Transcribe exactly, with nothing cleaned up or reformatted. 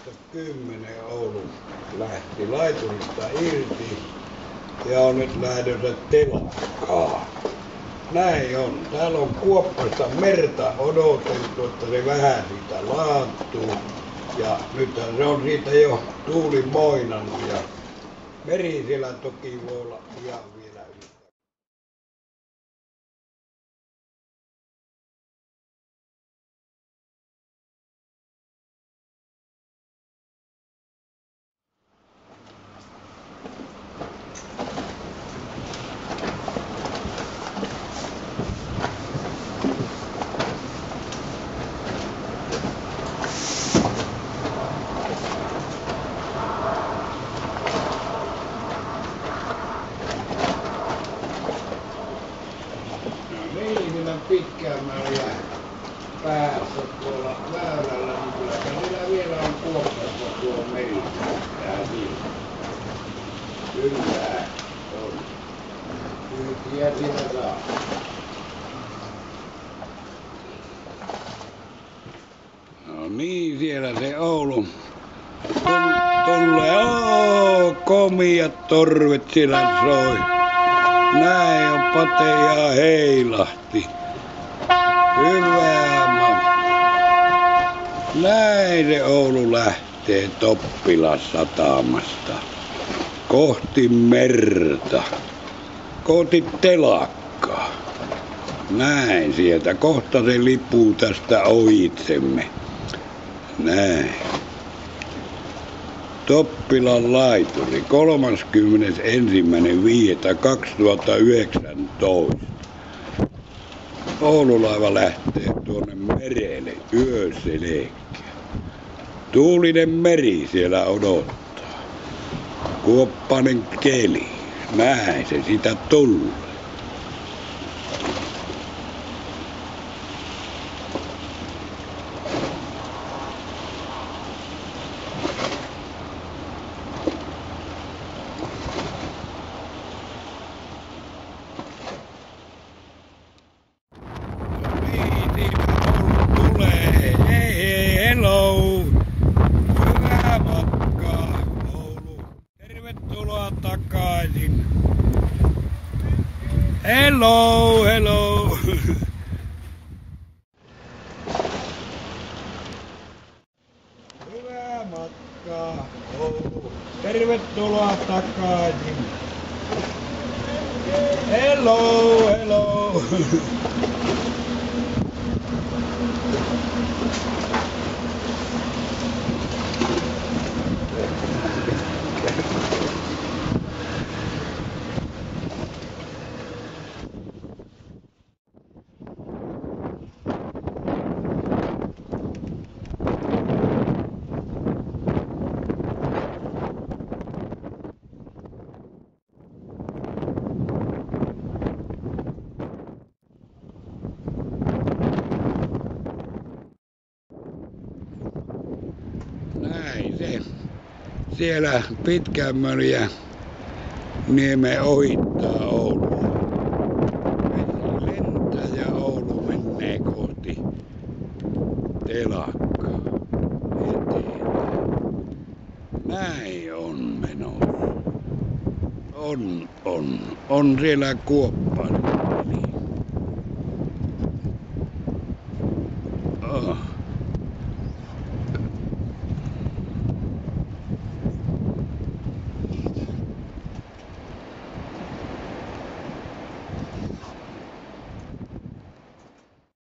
kymmenen Oulu lähti laiturista irti ja on nyt lähdössä telakkaan. Näin on. Täällä on kuoppasta merta odoteltu, että se vähän siitä laantuu. Ja nythän se on siitä jo tuuli moinannut ja meri siellä toki voi olla ihan vielä yhtä. Pitkämällä päässä tuolla väylällä, niin kyllä siellä vielä on kuoppassa tuo meri. Tää niin. Kyllä on. Kyytiä siellä saa. No niin, siellä se Oulu. Tulee, ooo, komiat torvet siellä soi. Näin on Pate ja heilahti. Hyvä mamma. Näin se Oulu lähtee Toppilas satamasta. Kohti merta. Kohti telakkaa. Näin sieltä. Kohta se lipuu tästä ohitsemme. Näin. Toppilan laituri kolmaskymmenesensimmäinen viidettä kaksituhattayhdeksäntoista. Oululaiva lähtee tuonne merelle yöselekkä. Tuulinen meri siellä odottaa. Kuoppainen keli. Näin se sitä tulee. Tervetuloa takaisin. Hello, hello. Hyvää matkaa, Oulu. Tervetuloa takaisin. Hello, hello. Näin se. Siellä Pitkämöljä niemen ohittaa Oulua. Vesi lentää ja Oulu menee kohti telakkaa etelään. Näin on menossa. On, on. On siellä kuoppa.